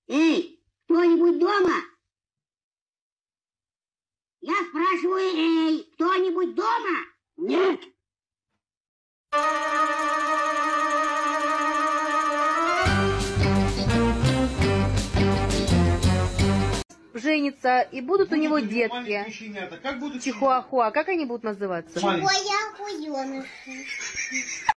Эй, кто-нибудь дома? Я спрашиваю, эй, кто-нибудь дома? Нет. Женится, и будут у него детки. Как будут Чихуахуа. Как они будут называться? Чихуахуеныши.